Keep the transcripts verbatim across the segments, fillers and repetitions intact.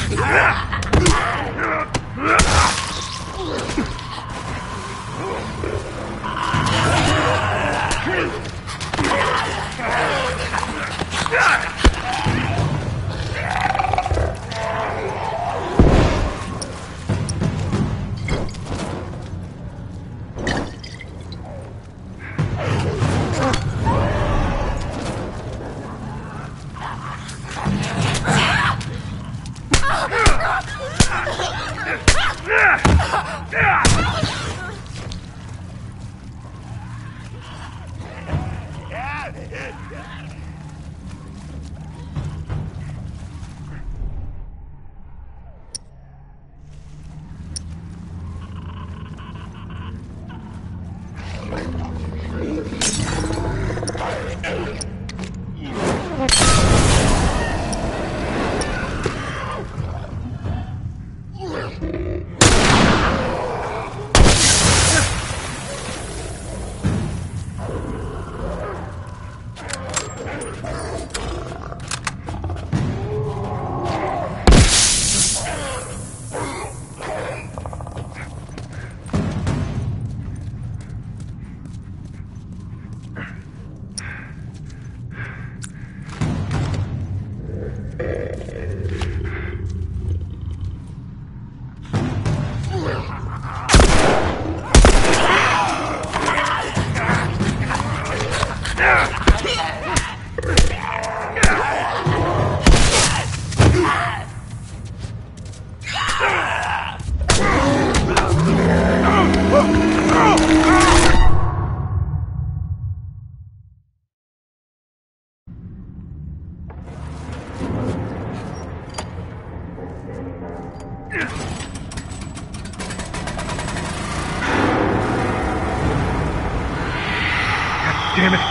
Damn it.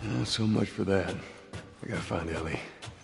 Not so much for that. I gotta find Ellie.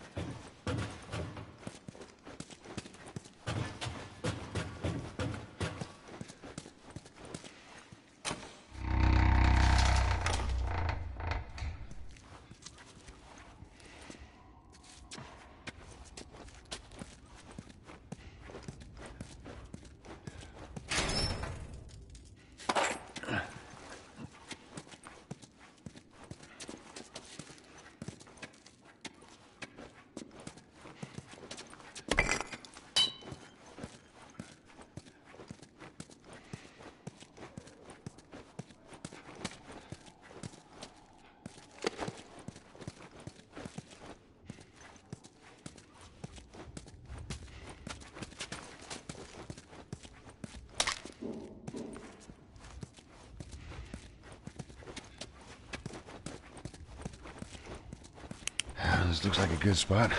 This looks like a good spot.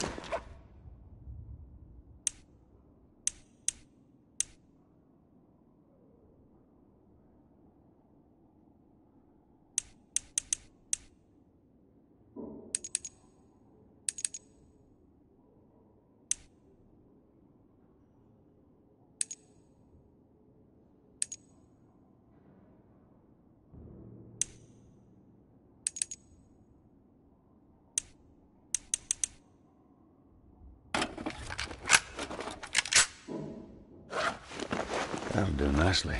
That'll do nicely.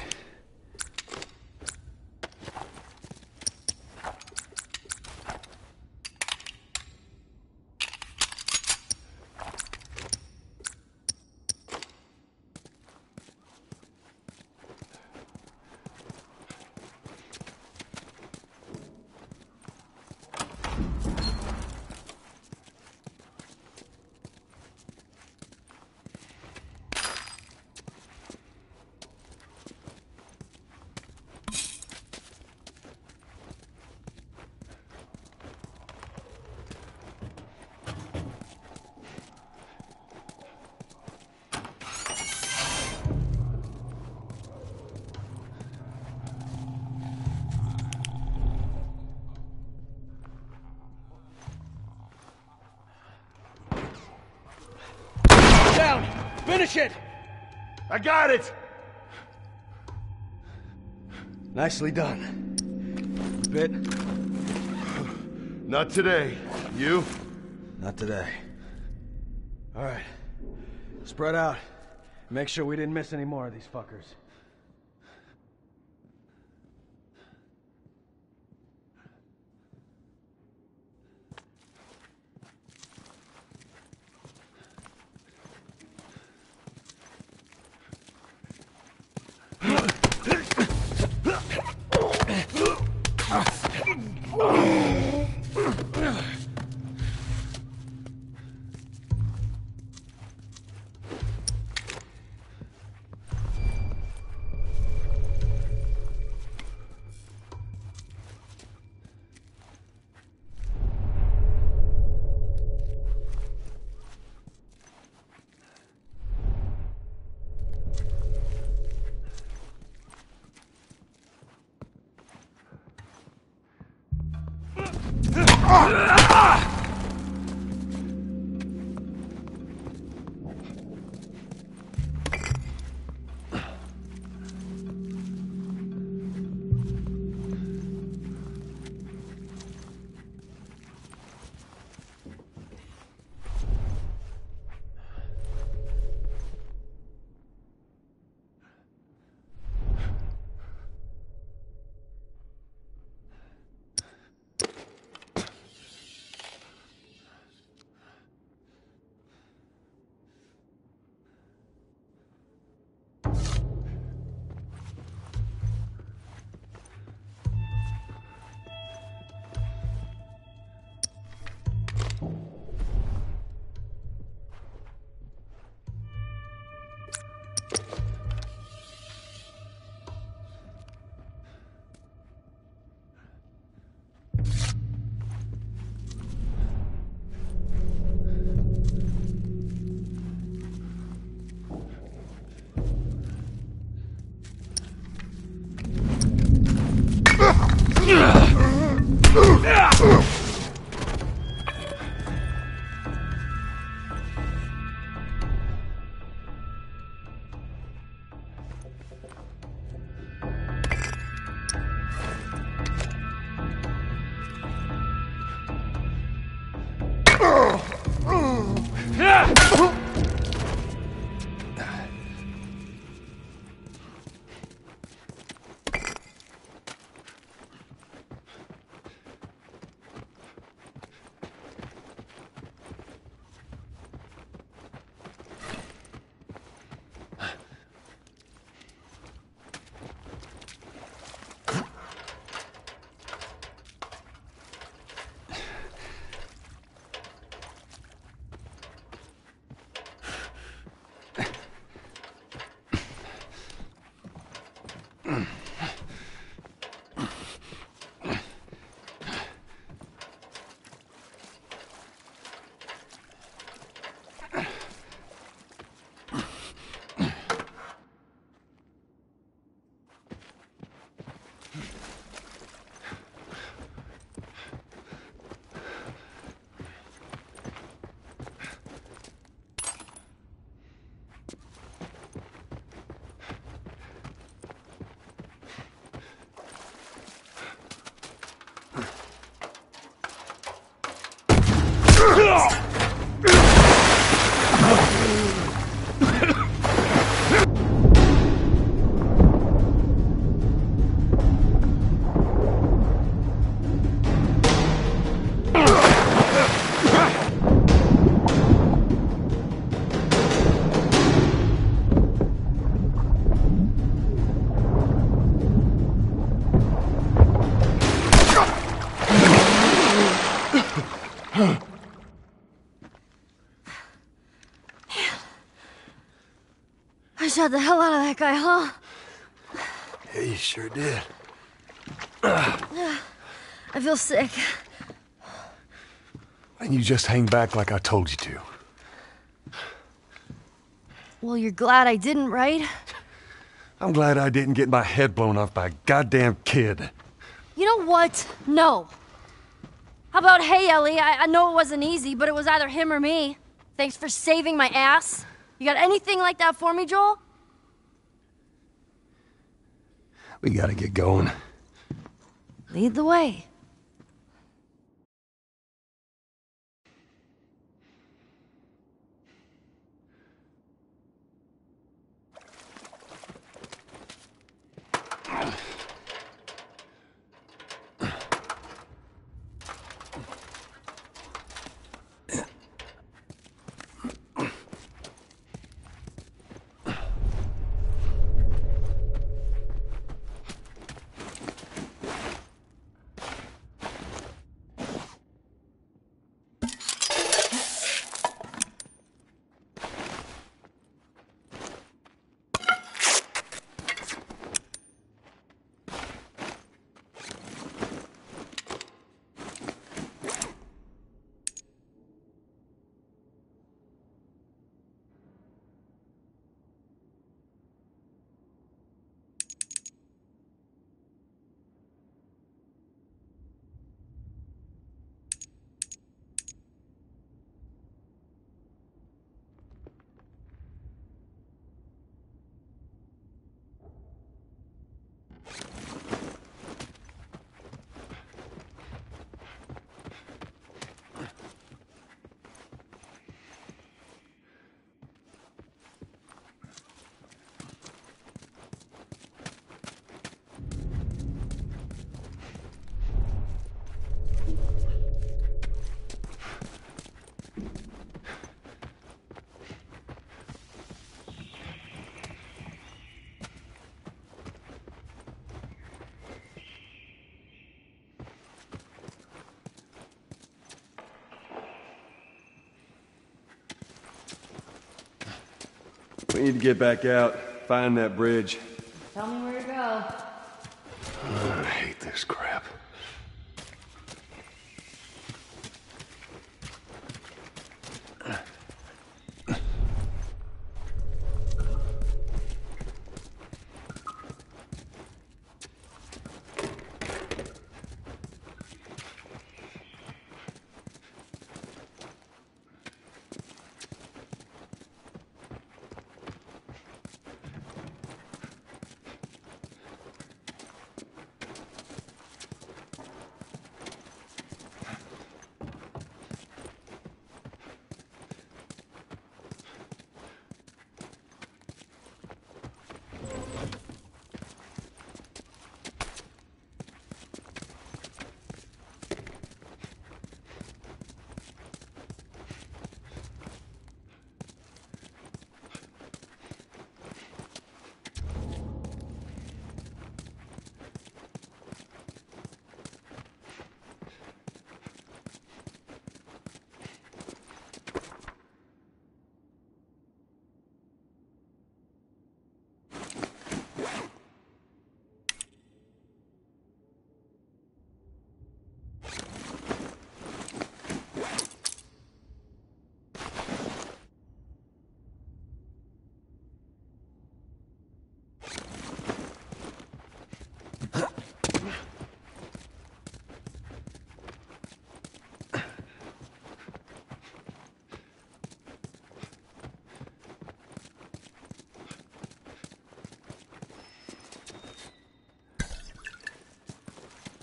Finish it! I got it! Nicely done. You bit? Not today. You? Not today. All right. Spread out. Make sure we didn't miss any more of these fuckers. I shot the hell out of that guy, huh? Yeah, you sure did. I feel sick. And you just hang back like I told you to. Well, you're glad I didn't, right? I'm glad I didn't get my head blown off by a goddamn kid. You know what? No. How about, hey, Ellie, I, I know it wasn't easy, but it was either him or me. Thanks for saving my ass. You got anything like that for me, Joel? We gotta get going. Lead the way. We need to get back out, find that bridge. Tell me where to go. Oh, I hate this crap.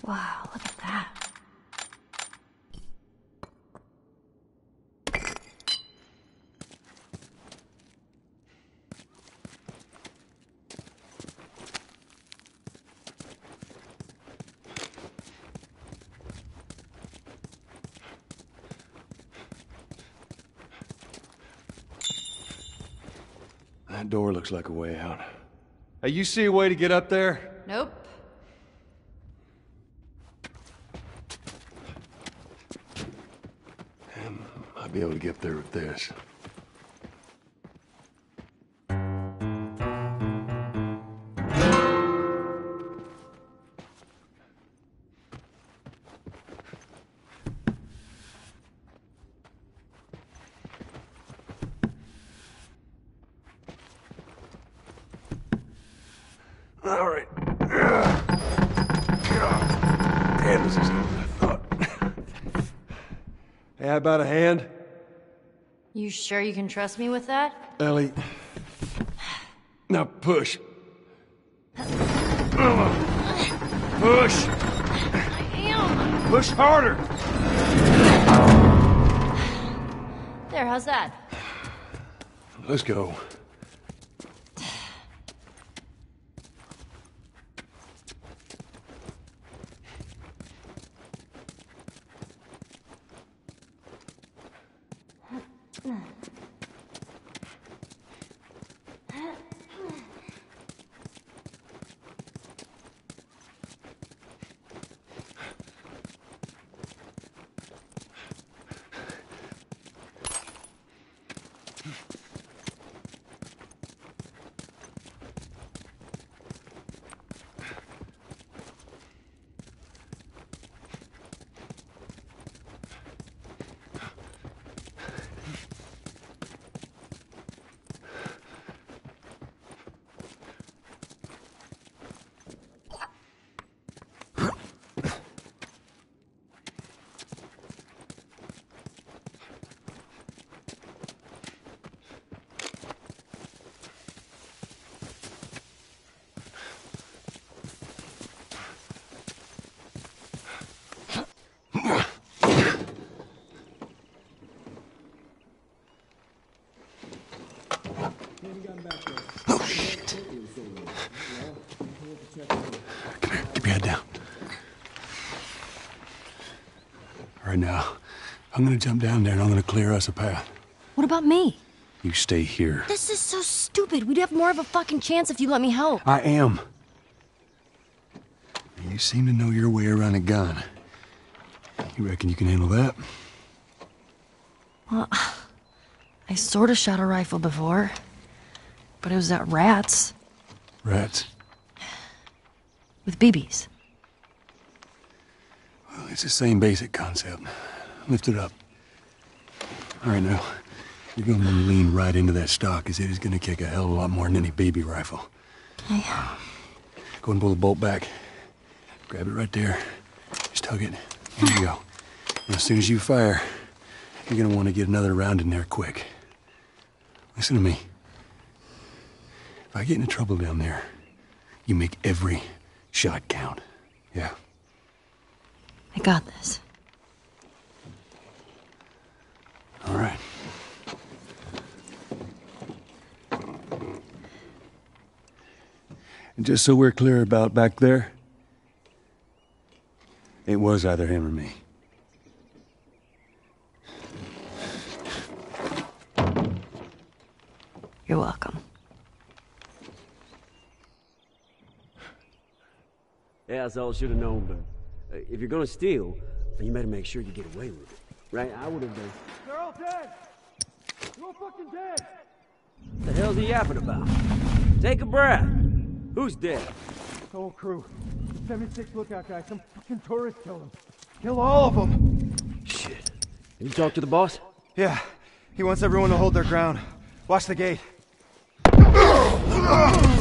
Wow, look at that. That door looks like a way out. Hey, you see a way to get up there? Nope. I'll be able to get there with this. All right. Damn, this is harder than I thought. Hey, how about a hand? You sure you can trust me with that? Ellie. Now push. Push! I am. Push harder! There, how's that? Let's go. Oh, shit. Come here, keep your head down. All right, now, I'm gonna jump down there and I'm gonna clear us a path. What about me? You stay here. This is so stupid. We'd have more of a fucking chance if you let me help. I am. You seem to know your way around a gun. You reckon you can handle that? Well, I sort of shot a rifle before, but it was at rats Rats? with B Bs. Well, it's the same basic concept. Lift it up. All right, now, you're gonna lean right into that stock, as it is gonna kick a hell of a lot more than any baby rifle. Okay. Go and pull the bolt back. Grab it right there. Just tug it. There you go. And as soon as you fire, you're gonna want to get another round in there quick. Listen to me. If I get into trouble down there, you make every shot count. Yeah? I got this. All right. And just so we're clear about back there, it was either him or me. You're welcome. Yeah, that's all I should have known, but uh, if you're gonna steal, then you better make sure you get away with it. Right? I would have done. They're all dead! You're all fucking dead! What the hell's he yapping about? Take a breath. Who's dead? The whole crew. seventy-six lookout guys. Some fucking tourists killed them. Kill all of them! Shit. Have you talked to the boss? Yeah. He wants everyone to hold their ground. Watch the gate.